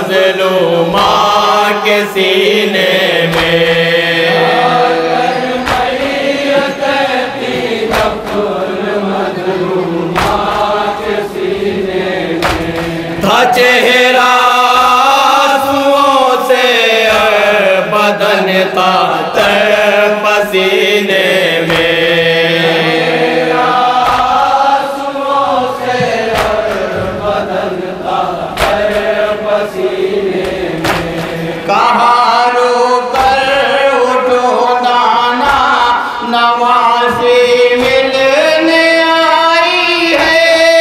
मजलूमा के सीने में। था चेहरा आंसुओं से बदन था तर पसीने में। आंसुओं से बदन था तर पसीने में। कहाँ रो कर उठो दाना नवाज़ी मिलने आई है।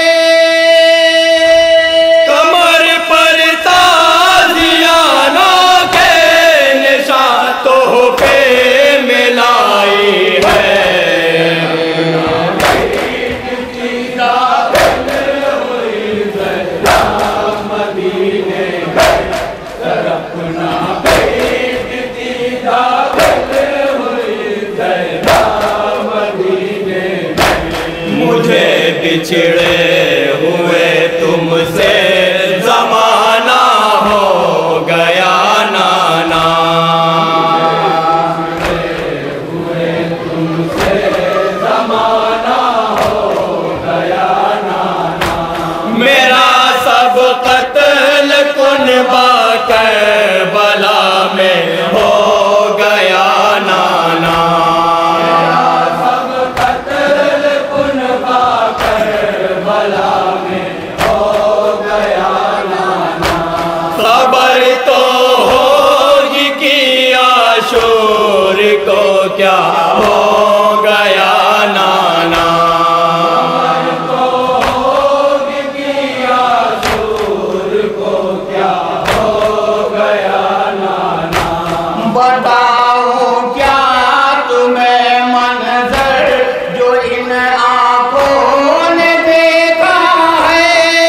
कमर पर ताज़ियाना के निशान तोहफे मिलाई है। मुझे बिछड़े हुए तुमसे ज़माना हो गया नाना। हुए तुमसे ज़माना हो गया नाना। मेरा सब कत्ल कुनबा करबला में हो गया नाना। खबर तो होगी कि आशूर को क्या हो गया नाना। खबर तो होगी कि आशूर को क्या हो गया नाना। बताओ क्या तुम्हें मंजर जो इन आंखों ने देखा है।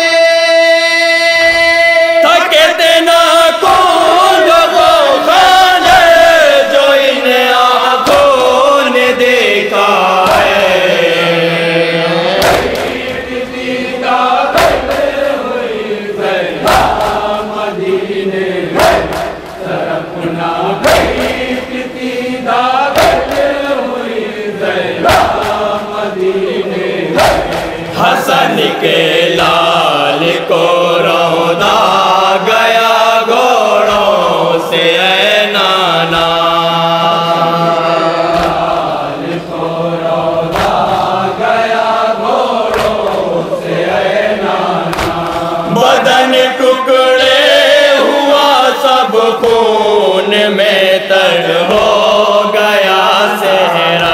हसन के लाल को रौंदा गया घोड़ों से ऐ नाना। लाल को रौंदा गया घोड़ों से ऐ नाना। बदन टुकड़े हुआ सब खून में तर हो गया सेहरा।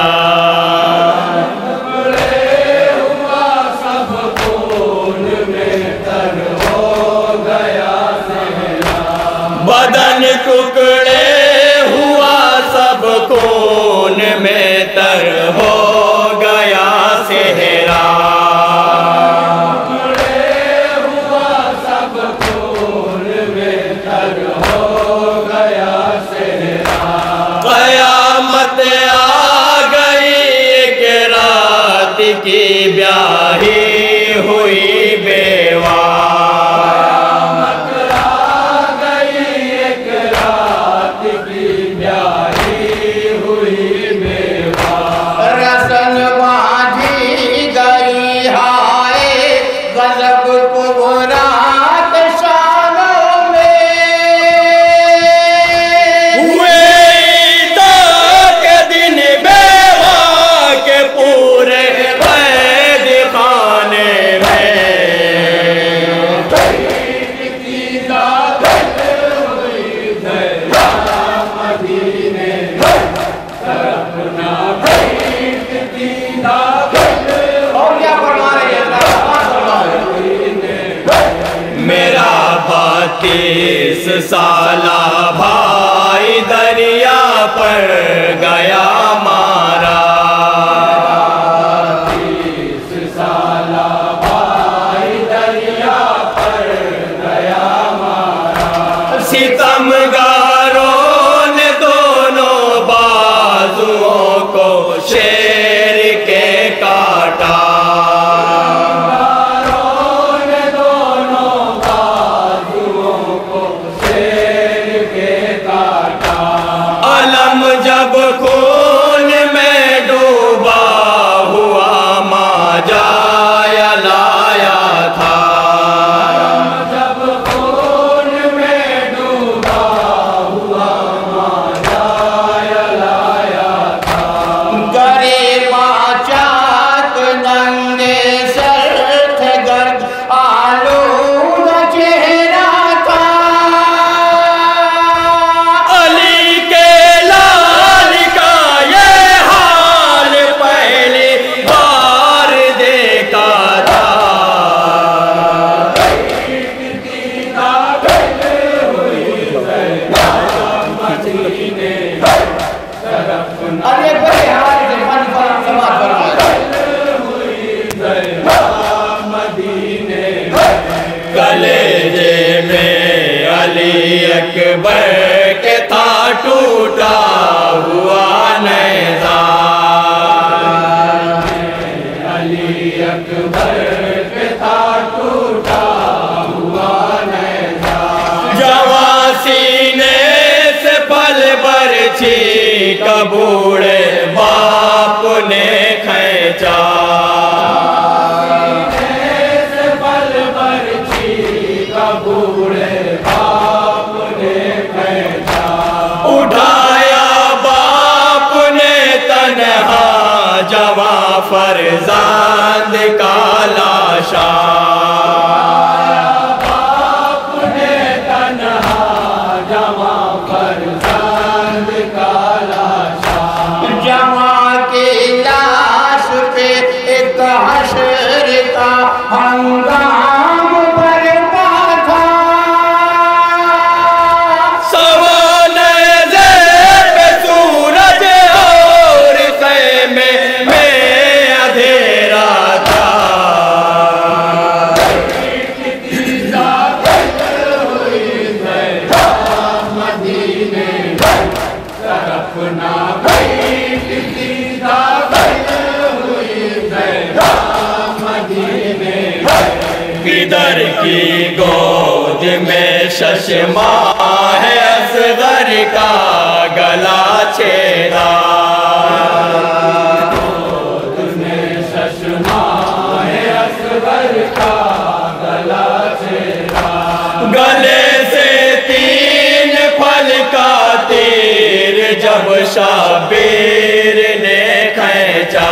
बदन टुकड़े हुआ सब खून में तर हो गया सेहरा। हुआ सब खून में तर हो गया सेहरा। क़यामत आ गई एक रात की ब्याही हुई बेवा। मेरा 32 साला भाई दरिया पर गया मारा। 32 साला भाई दरिया पर गया मारा। सितमगारों ने दोनों बाजुओं को शेर के काटा। अकबर के था टूटा हुआ नेज़ा, अली अकबर के था टूटा हुआ नेज़ा। जवां सीने से पल बरछी का बूढ़े बाप ने खींचा, जवां फरजांद का लाशा, बाप ने तन्हा जवां फरजांद का लाशा। जवां की लाश पे एक हश्र का हंगाम बरपा था, सवाने पे सूरज और ख़ैमे किधर की गोद में शशमा है असगर का गला छेदा, गोद में शशमा है असगर का गला छेदा। गले से 3 फल का तीर जब शाबीर ने खींचा,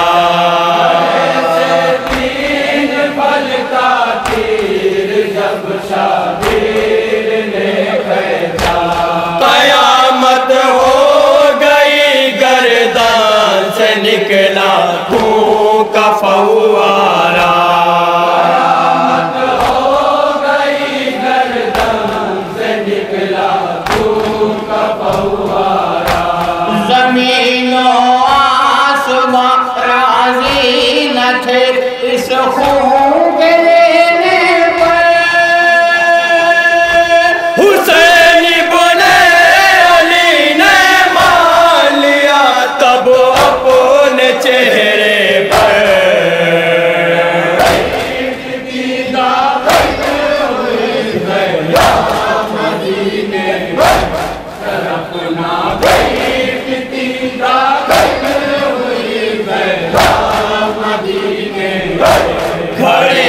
शाबीर ने खींचा। कयामत हो गई गर्दान से निकला खून का फव्वारा, कयामत हो गई गर्दान से निकला खून का फव्वारा। ज़मीनो आसमां राज़ी न थे इस खून के लेने पर, हुसैनी बोले अली ने मान लिया तब अपने चेहरे पर, खड़े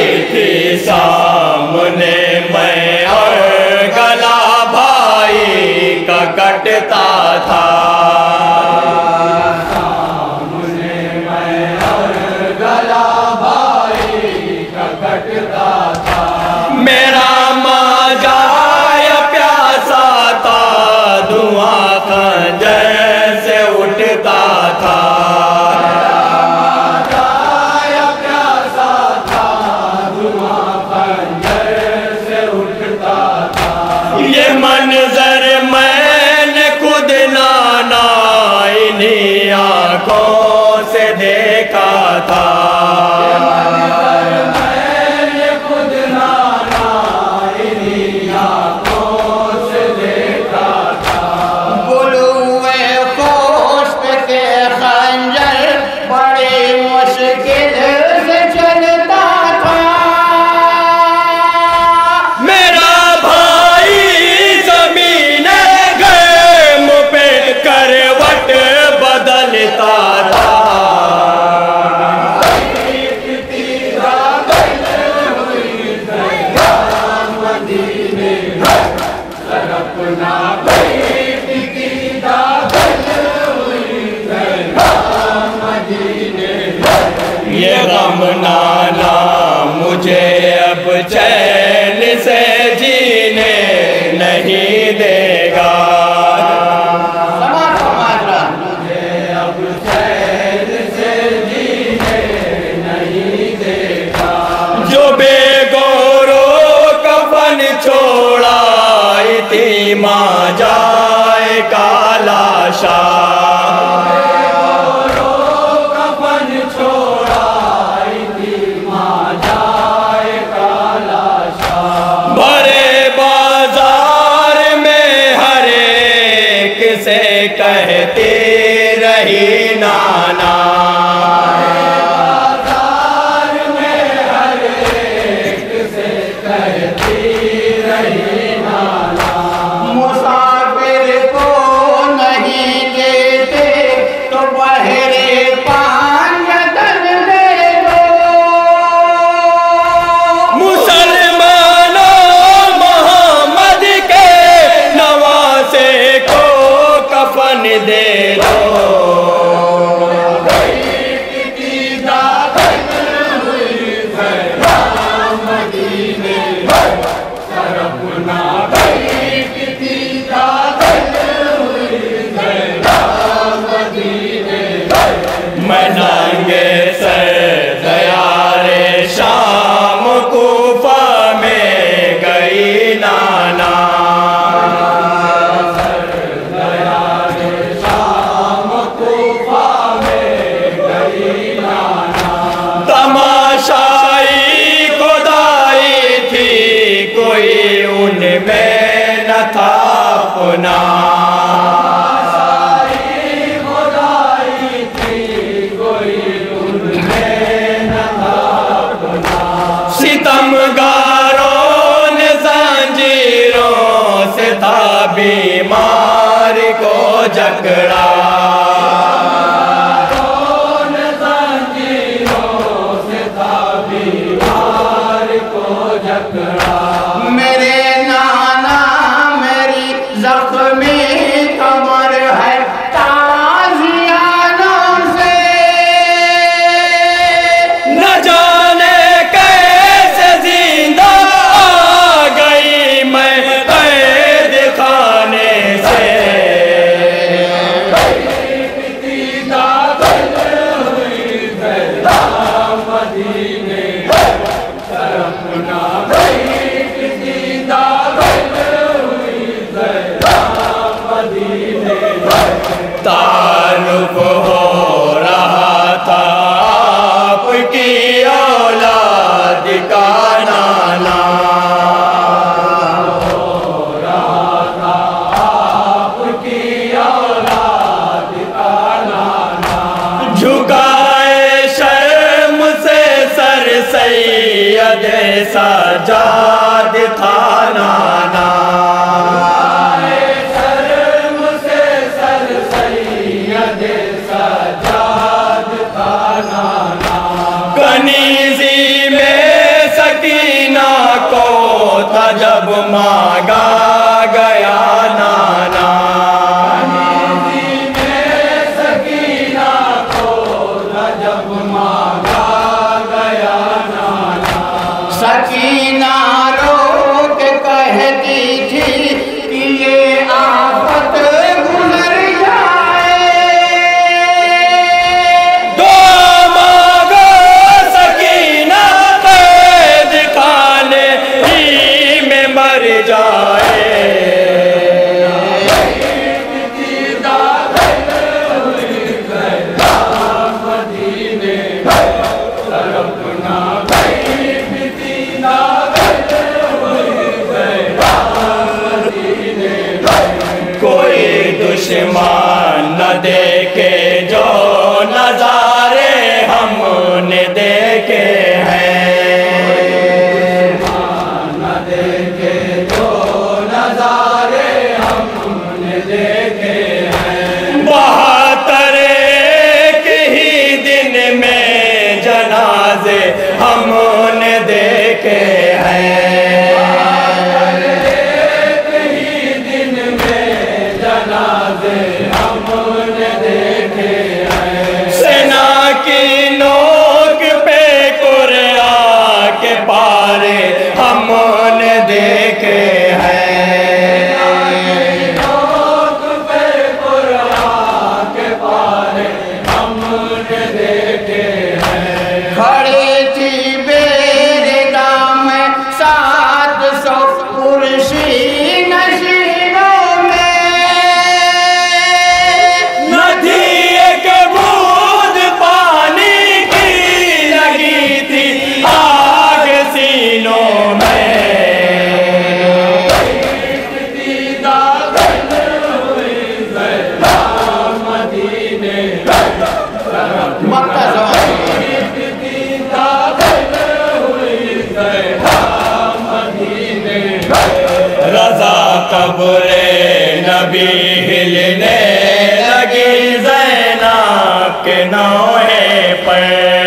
सैयद सज्जाद था नाना। शर्म से सर सैयद सज्जाद था नाना। कनीज़ी में सकीना को था जब मांगा गया नाना। सकीना रो के कहती थी कि ये आफत गुजर जाए। दो मांगो सकीना कैद खाने ही में मर जाए। कोई दुश्मन न देखे जो नजारे हमने देखे हैं। न देखे जो नजारे हमने देखे हैं। 72 के ही दिन में जनाजे हमने देखे हैं। हमने देखे हैं। सेना की नोक पे कुरआ के पारे हमने देखे हैं। नोक पे कुरआ के पारे हमने देखे हैं। खड़ी थी बेरगा में 700 कुर्सी नशीनों में। रज़ा कब्रे नबी हिलने लगी ज़ैनब के नौहे पर।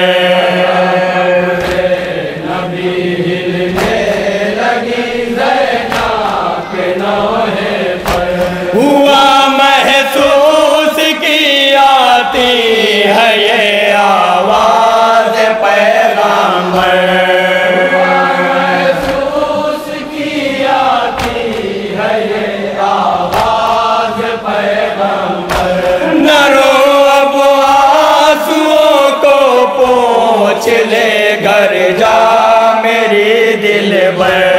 नबी हिलने लगी ज़ैनब के नौहे पर। हुआ महसूस की आती है ये आवाज़ पैगंबर। ले घर जा मेरी दिल भर।